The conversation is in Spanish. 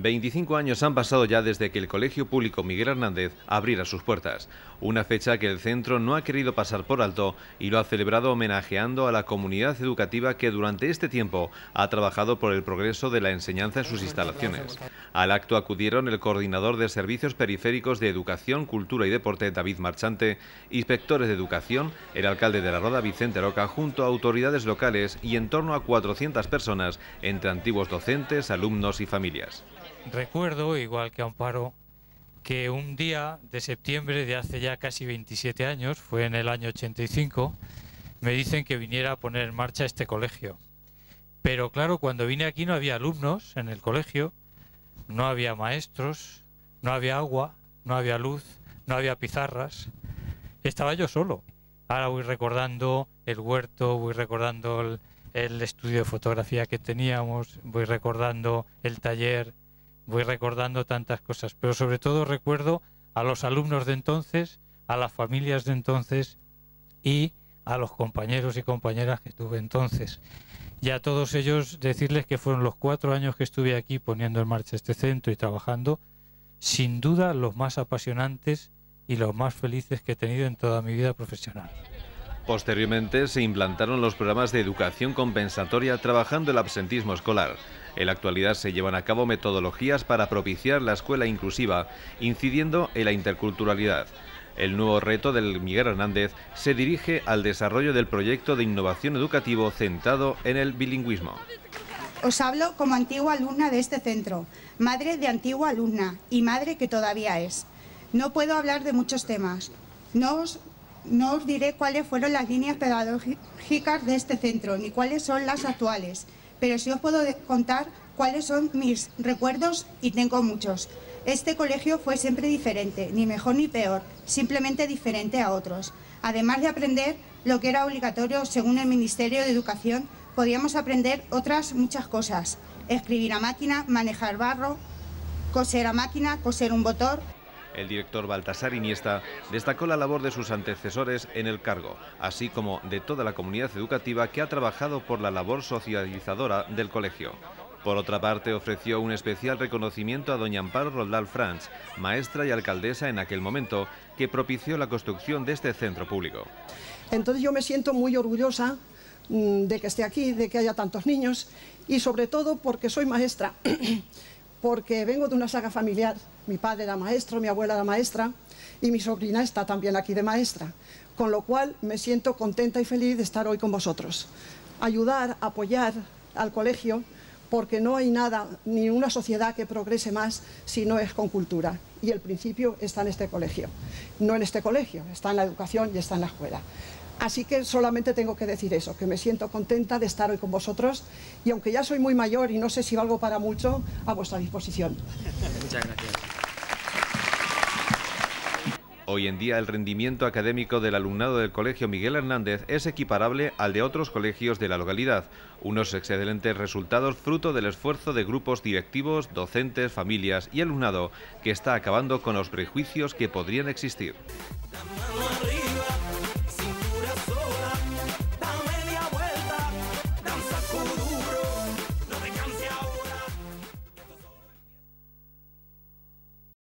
25 años han pasado ya desde que el Colegio Público Miguel Hernández abriera sus puertas, una fecha que el centro no ha querido pasar por alto y lo ha celebrado homenajeando a la comunidad educativa que durante este tiempo ha trabajado por el progreso de la enseñanza en sus instalaciones. Al acto acudieron el coordinador de Servicios Periféricos de Educación, Cultura y Deporte, David Marchante, inspectores de educación, el alcalde de La Roda, Vicente Roca, junto a autoridades locales y en torno a 400 personas, entre antiguos docentes, alumnos y familias. Recuerdo, igual que Amparo, que un día de septiembre de hace ya casi 27 años, fue en el año 85, me dicen que viniera a poner en marcha este colegio. Pero claro, cuando vine aquí no había alumnos en el colegio, no había maestros, no había agua, no había luz, no había pizarras. Estaba yo solo. Ahora voy recordando el huerto, voy recordando el estudio de fotografía que teníamos, voy recordando el taller, voy recordando tantas cosas, pero sobre todo recuerdo a los alumnos de entonces, a las familias de entonces y a los compañeros y compañeras que tuve entonces. Y a todos ellos decirles que fueron los 4 años que estuve aquí poniendo en marcha este centro y trabajando, sin duda los más apasionantes y los más felices que he tenido en toda mi vida profesional. Posteriormente se implantaron los programas de educación compensatoria trabajando el absentismo escolar. En la actualidad se llevan a cabo metodologías para propiciar la escuela inclusiva, incidiendo en la interculturalidad. El nuevo reto del Miguel Hernández se dirige al desarrollo del proyecto de innovación educativo centrado en el bilingüismo. Os hablo como antigua alumna de este centro, madre de antigua alumna y madre que todavía es. No puedo hablar de muchos temas. No os diré cuáles fueron las líneas pedagógicas de este centro, ni cuáles son las actuales, pero sí os puedo contar cuáles son mis recuerdos y tengo muchos. Este colegio fue siempre diferente, ni mejor ni peor, simplemente diferente a otros. Además de aprender lo que era obligatorio según el Ministerio de Educación, podíamos aprender otras muchas cosas. Escribir a máquina, manejar barro, coser a máquina, coser un motor. El director Baltasar Iniesta destacó la labor de sus antecesores en el cargo, así como de toda la comunidad educativa que ha trabajado por la labor socializadora del colegio. Por otra parte, ofreció un especial reconocimiento a doña Amparo Roldán Franch, maestra y alcaldesa en aquel momento, que propició la construcción de este centro público. Entonces yo me siento muy orgullosa de que esté aquí, de que haya tantos niños y sobre todo porque soy maestra, porque vengo de una saga familiar. Mi padre era maestro, mi abuela era maestra y mi sobrina está también aquí de maestra, con lo cual me siento contenta y feliz de estar hoy con vosotros. Ayudar, apoyar al colegio, porque no hay nada, ni una sociedad que progrese más si no es con cultura. Y el principio está en este colegio. No en este colegio, está en la educación y está en la escuela. Así que solamente tengo que decir eso, que me siento contenta de estar hoy con vosotros y aunque ya soy muy mayor y no sé si valgo para mucho, a vuestra disposición. Muchas gracias. Hoy en día el rendimiento académico del alumnado del Colegio Miguel Hernández es equiparable al de otros colegios de la localidad, unos excelentes resultados fruto del esfuerzo de grupos directivos, docentes, familias y alumnado que está acabando con los prejuicios que podrían existir.